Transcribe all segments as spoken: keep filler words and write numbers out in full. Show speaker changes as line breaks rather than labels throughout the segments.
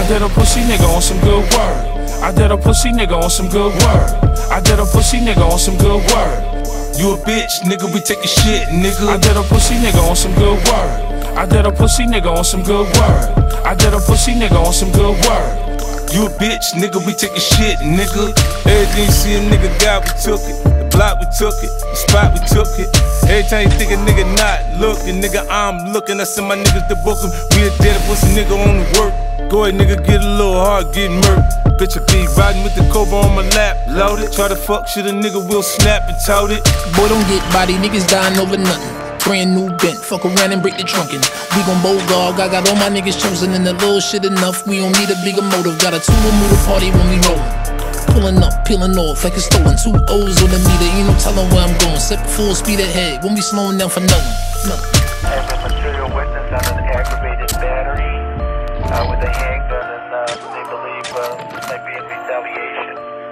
did a pussy nigga on some good word. I did a pussy nigga on some good word. I did a pussy nigga on some good word.
You a bitch, nigga, we taking shit, nigga.
I did a pussy nigga on some good word. I did a pussy nigga on some good word. I did a pussy nigga on some good word.
You a bitch, nigga, we taking shit, nigga. Everything you see a nigga got, we took it. The block, we took it. The spot, we took it. Every time you think a nigga not looking, nigga, I'm looking. I send my niggas to book him. We a dead pussy nigga on the work. Go ahead, nigga, get a little hard, get murked. Bitch, I be riding with the Cobra on my lap, loaded. Try to fuck shit, a nigga will snap and tout it.
Boy, don't get body, niggas dying over nothing. Brand new bent, fuck around and break the trunkin'. We gon' bogog, I got all my niggas chosen, and the little shit enough. We don't need a bigger motive. Got a two-will move the party when we rollin'. Pulling up, peeling off like it's stolen. Two O's on the meter, ain't no telling where I'm going. Set full speed ahead, won't be slowing down for nothing. nothing.
As a material witness on an aggravated battery uh, with a handgun, and uh, they believe uh, this might be in retaliation.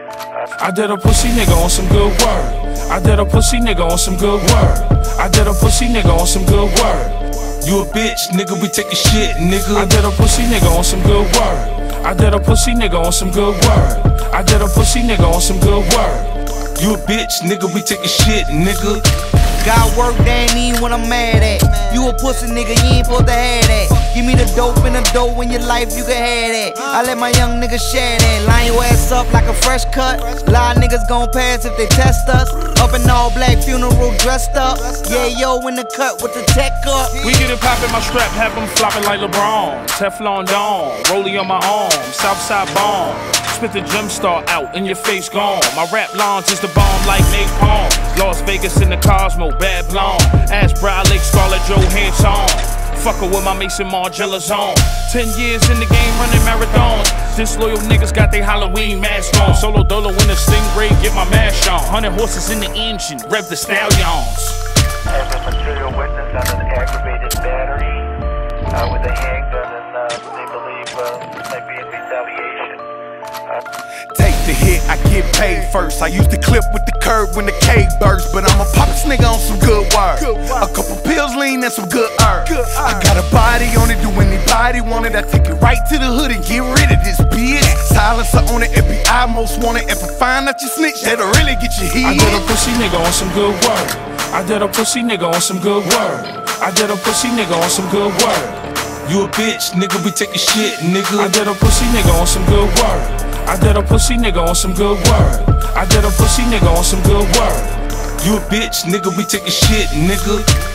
Uh,
I did a pussy nigga on some good word. I did a pussy nigga on some good word. I did a pussy nigga on some good word.
You a bitch, nigga, we taking shit, nigga.
I did a pussy nigga on some good word. I did a pussy nigga on some good word. I did a pussy nigga on some good word.
You a bitch, nigga, we taking shit, nigga.
Got work, they ain't even what I'm mad at. You a pussy nigga, you ain't supposed to have that. Give me the dope and the dope in your life, you can have that. I let my young niggas share that. Line your ass up like a fresh cut. Lot of niggas gon' pass if they test us. Up in all black funeral dressed up. Yeah, yo, in the cut with the tech up.
We get it poppin', my strap, have them flopping like LeBron. Teflon Dawn, rollie on my arm, Southside bomb. Spit the gem star out, in your face gone. My rap launch is the bomb like napalm. Las Vegas in the Cosmo, bad blonde. Ash Brow Lake, Scarlett Johansson. Fucker with my Mason Margiela zone. Ten years in the game running marathons. Disloyal niggas got they Halloween mask on. Solo dolo in the Stingray, get my mash on. Hundred horses in the engine, rev the stallions.
as a material witness on an aggravated battery uh, with a handgun, and uh, they believe uh, this might be in retaliation. Uh,
Take the hit, I get paid first. I used to clip with the curb when the cave burst, but I'm a pop this nigga on some good work. A couple pills lean and some good herb. I got a body on it, do anybody want it? I take it right to the hood and get rid of this bitch. Silencer on it, F B I most want it. If I find out you snitch, that'll really get you hit.
I did a pussy nigga on some good work. I did a pussy nigga on some good work. I did a pussy nigga on some good work.
You a bitch, nigga, we taking shit, nigga.
I did a pussy nigga on some good work. I did a pussy nigga on some good work. I did a pussy nigga on some good work.
You a bitch, nigga, we taking shit, nigga.